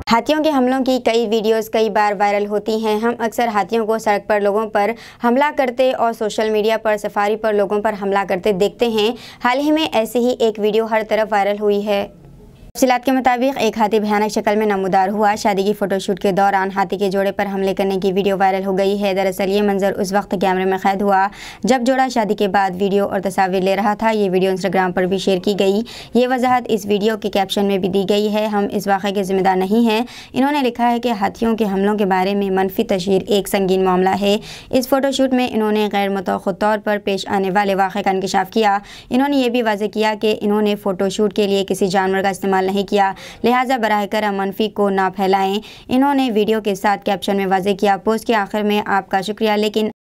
हाथियों के हमलों की कई वीडियोस कई बार वायरल होती हैं। हम अक्सर हाथियों को सड़क पर लोगों पर हमला करते और सोशल मीडिया पर सफारी पर लोगों पर हमला करते देखते हैं। हाल ही में ऐसी ही एक वीडियो हर तरफ वायरल हुई है। तफसीलात के मुताबिक एक हाथी भयानक शक्ल में नमूदार हुआ। शादी की फोटोशूट के दौरान हाथी के जोड़े पर हमले करने की वीडियो वायरल हो गई है। दरअसल ये मंजर उस वक्त कैमरे में कैद हुआ जब जोड़ा शादी के बाद वीडियो और तस्वीर ले रहा था। ये वीडियो इंस्टाग्राम पर भी शेयर की गई। ये वजाहत इस वीडियो के कैप्शन में भी दी गई है। हम इस वाक़े के जिम्मेदार नहीं हैं। इन्होंने लिखा है कि हाथियों के हमलों के बारे में मनफी तशहीर एक संगीन मामला है। इस फोटोशूट में इन्होंने गैर मुतवक्किल तौर पर पेश आने वाले वाक़े का इंकशाफ किया। इन्होंने ये भी वाज़ेह किया कि इन्होंने फ़ोटोशूट के लिए किसी जानवर का इस्तेमाल नहीं किया, लिहाजा बराह करम मनफी को ना फैलाएं। इन्होंने वीडियो के साथ कैप्शन में वाज़ेह किया, पोस्ट के आखिर में आपका शुक्रिया, लेकिन